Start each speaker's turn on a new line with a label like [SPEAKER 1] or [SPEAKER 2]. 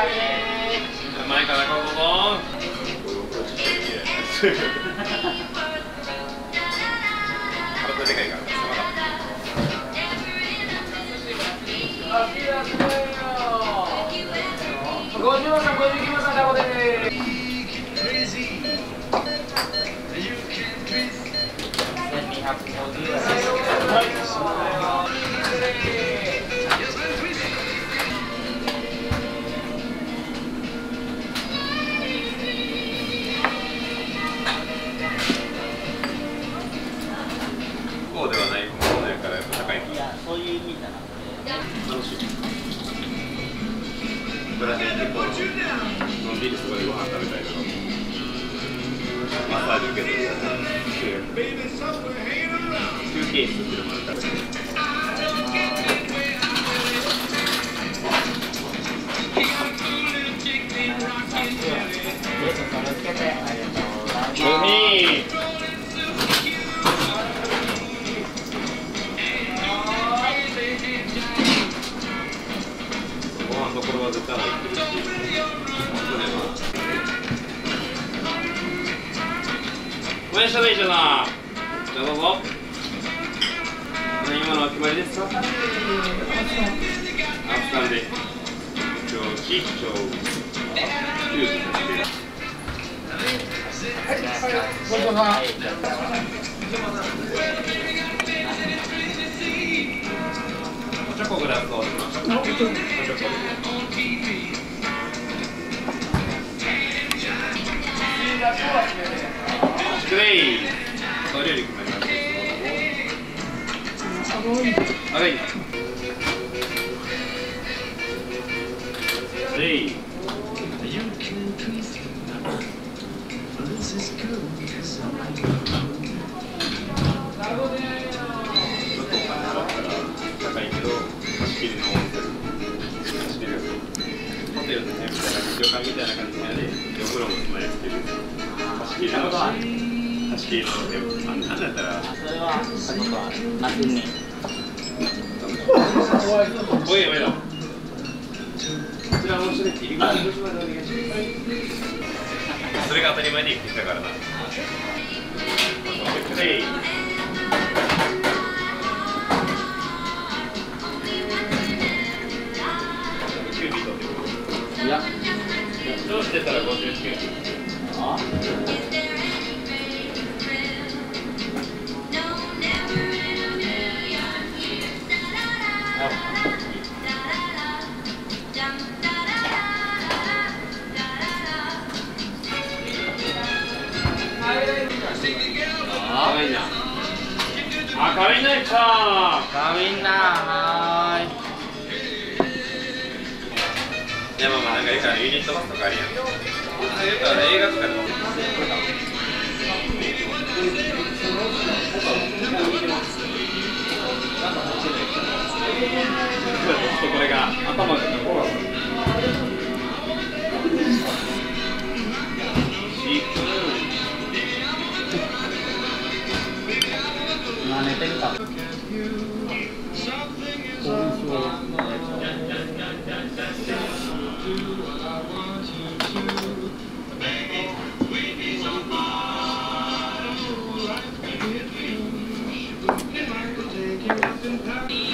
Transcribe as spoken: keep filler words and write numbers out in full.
[SPEAKER 1] 前からここも体でかいから
[SPEAKER 2] ごじゅうさん、ごじゅうきゅうさん、ダボです。千二百ごじゅうえん。
[SPEAKER 1] こうではないものやからやっぱ高い。
[SPEAKER 2] いや、そういう意味じゃなくて。
[SPEAKER 1] 楽しい。ブラジル結構のんびりそこでご飯食べたいからマッサージ受けてる休憩室っていうのもあるからご飯のところは絶対入ってるしおやしゃべいじゃなじゃあどうぞ今のは決まりですか？あつかんで一応一丁キューブチョコグラスをしました。グレイお料理決まりました。はい。レイ。高いけど貸し切りの貸し切りホテルのねみたいな旅館みたいな感じでお風呂もつまりつける貸し切りの貸し切りのあんなんだったら
[SPEAKER 2] それは僕は夏に
[SPEAKER 1] おいおいだこちらの人で入り口の場所までお願いしますそれが当たり前で生きてきたからなはい
[SPEAKER 2] いや
[SPEAKER 1] どうしてたらごじゅうきゅう
[SPEAKER 2] あ
[SPEAKER 1] あいいなあ、かみんな来た
[SPEAKER 2] かみんなはーい
[SPEAKER 1] いやまあまあなんか言うからユニットバスとかあるやん言うから映画とかでもこれが頭でこう
[SPEAKER 2] 今寝てるか
[SPEAKER 1] い